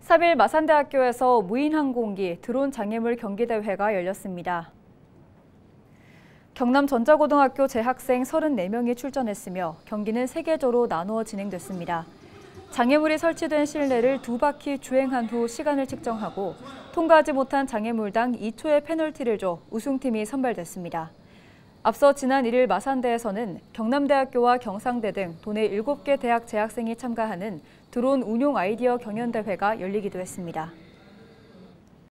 3일 마산대학교에서 무인항공기 드론 장애물 경기대회가 열렸습니다. 경남 전자고등학교 재학생 34명이 출전했으며 경기는 3계조로 나누어 진행됐습니다. 장애물이 설치된 실내를 2바퀴 주행한 후 시간을 측정하고 통과하지 못한 장애물당 2초의 페널티를 줘 우승팀이 선발됐습니다. 앞서 지난 1일 마산대에서는 경남대학교와 경상대 등 도내 7개 대학 재학생이 참가하는 드론 운용 아이디어 경연대회가 열리기도 했습니다.